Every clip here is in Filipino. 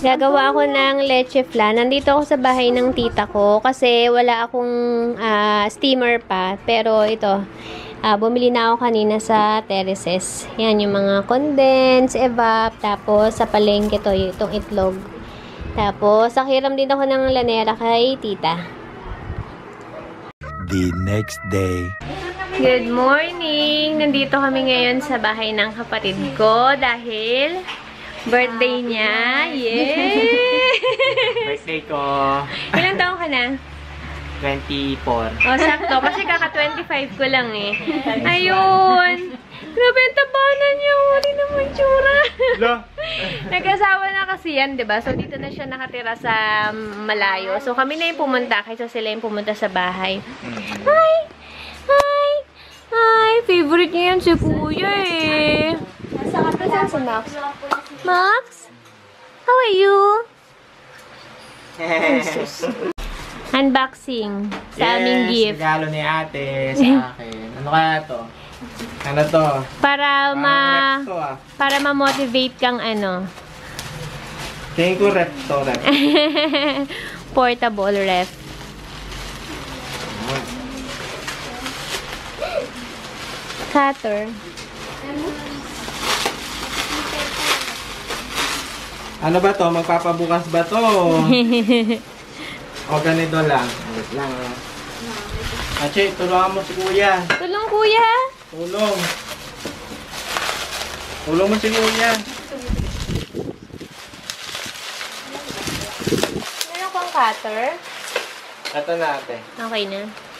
Gagawa ako ng leche flan. Nandito ako sa bahay ng tita ko kasi wala akong steamer pa. Pero ito, bumili na ako kanina sa Terraces. Yan, yung mga condensed, evap, tapos sa palengke to, itong itlog. Tapos, nakiram din ako ng lanera kay tita. The next day. Good morning! Nandito kami ngayon sa bahay ng kapatid ko dahil birthday niya. Yay! Birthday ko. Ilang taon ka na? 24. O, sakto. Kasi kaka-25 ko lang eh. Ayun! Grabe ang tabanan niya. Wala naman tsura. Nag-asawa na kasi yan, diba? So, dito na siya nakatira sa malayo. So, kami na yung pumunta kaysa sila yung pumunta sa bahay. Hi! Hi! Hi! Favorite niya yan si Kuya eh. Saan si Max? Max? How are you? Unboxing sa aming gift. Regalo ni ate sa akin. Ano kaya to? Ano to? Para to, para ma-motivate kang ano. Tingin ko ref to. Portable ref. Cutter. Ano ba to? Magpapabukas ba to? O ganito lang. Wait lang. Ache, tulungan mo si Kuya. Tulong, Kuya. Tulong. Tulong mo si Kuya. Meron kang cutter? Ito na ate. Okay na.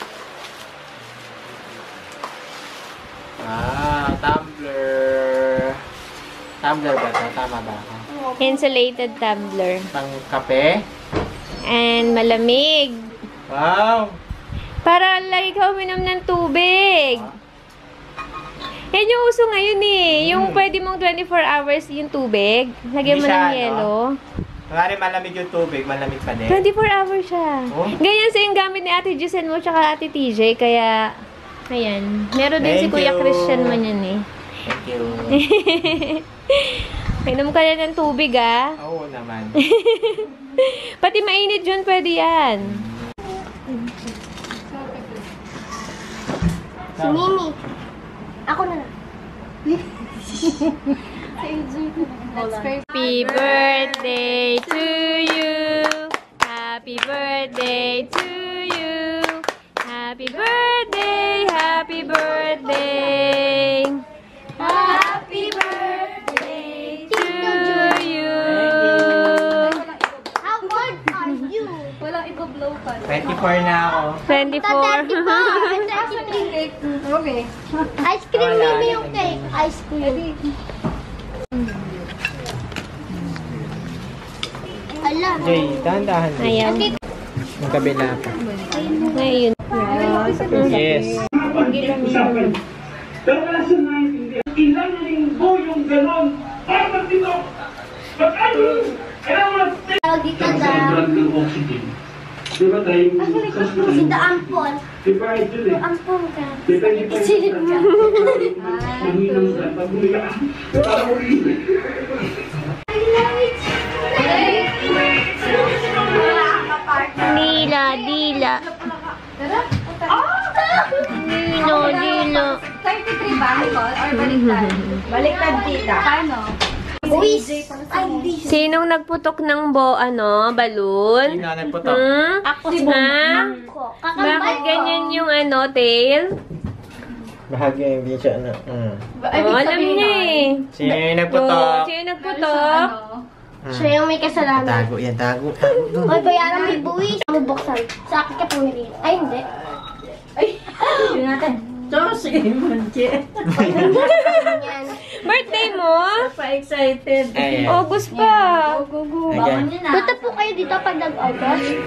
Tumbler. Tumbler ba ito? Tama ba ako? Insulated tumbler. Pang kape? And malamig. Wow! Para lagi ka uminom ng tubig. Yan yung uso ngayon eh. Yung pwede mong 24 hours yung tubig. Lagyan mo ng yelo. Kunwari malamig yung tubig, malamig pa din. 24 hours siya. Oh? Ganyan sa yung gamit ni Ate Giselle mo tsaka Ate TJ. Kaya, ayan. Meron din si Kuya Christian man yan eh. Thank you. Inom ka na ng tubig ah. Oo naman. Pati mainit yun, pwede yan. Si Mimi. Ako na lang. Happy birthday to you. Happy birthday to you. Happy birthday, happy birthday. Happy birthday To you. How old are you? 24 na ako. 24. Okay. Ice cream, Mimi yung cake. Ice cream. Alam. Jay, dahan-dahan. Ayan. Yung kabila pa. Ngayon. Yes. Pero wala siya naiintindihan. Ilang linggo yung ganon. Bakit dito? Kailangan Tawag dito da. ng oxygen. Di ba tayo? Si The Ampon. Di ba ito eh? Ampon ka. Di ba ito? Isilip ka. Mahinang ka. Pag-uya ka. Parang ulit. Dila, dila. Dilo, dilo. 33 ba, Nicole? Or baliktad? Baliktad kita. Paano? Buwis. Ay, di. Sinong nagputok ng balloon? Sino nagputok? Ako Si Ha? Kakambal Bakit ko. ganyan yung tail? Bahagya hindi siya na. Oh, alam niya eh. Sino yung nagputok? Sino nagputok? Siya yung may kasalanan. Tago yan, tago. Tago doon. Hoy, bayaran may buwis. Mo buksan. Sa akin ka pumili. Ay, hindi. Yun natin. Diyos, Manche. Yan. Birthday mo? Pa-excited. Ayan. August pa. Ayan. Punta po kayo dito pag nag-August.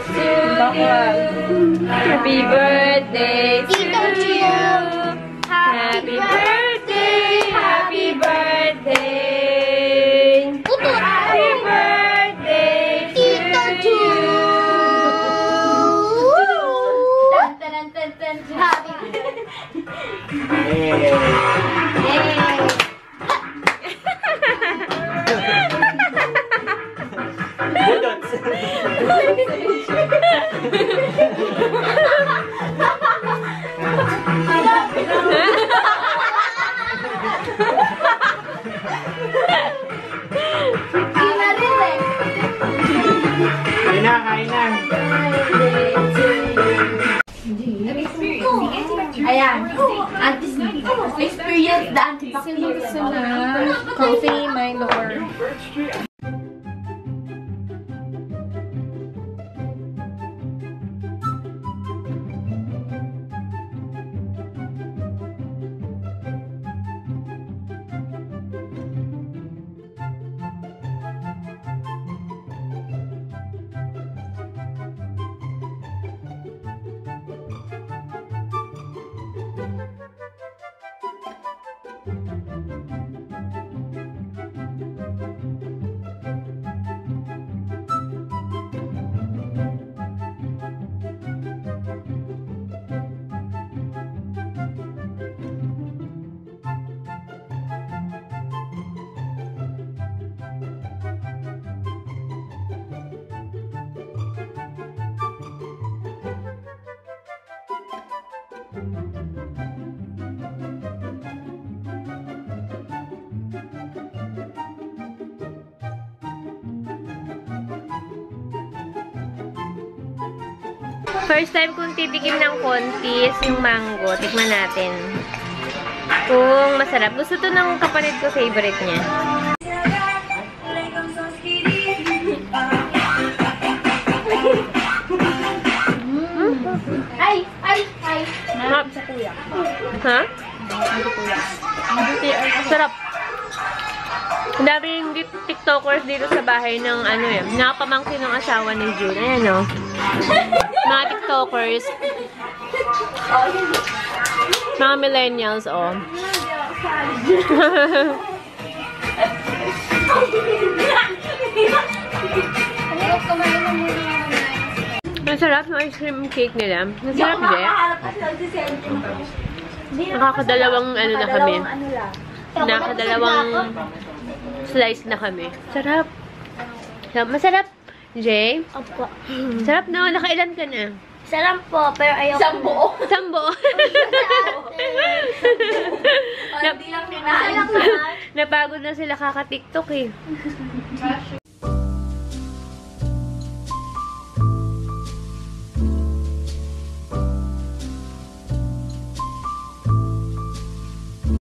Happy birthday to Tito Jim. you. Happy birthday, happy birthday. Puto. Happy birthday to Tito Jim. Happy Yay. Experience the antibacterial. Coffee, Milo, or... First time kong titikim ng kontis yung mango. Tikman natin. Kung masarap. Gusto to ng kapatid ko, favorite niya. Ay! Sa kuya. Ha? Kuya. Sarap. Ang daming tiktokers dito sa bahay ng ano eh. Nakapamangkin ng asawa ni June. Ayan o. Mga tiktokers. Mga millennials o. Ang sarap ng ice cream cake nila. Ang sarap din. Nakakadalawang ano na kami. Nakakadalawang slice na kami. Sarap. Masarap. Jay? Opo. Sarap na. Nakailan ka na? Sarap po, pero ayoko. Sambo. Sambo. Hindi lang kinain. Napagod na sila kaka-tiktok eh.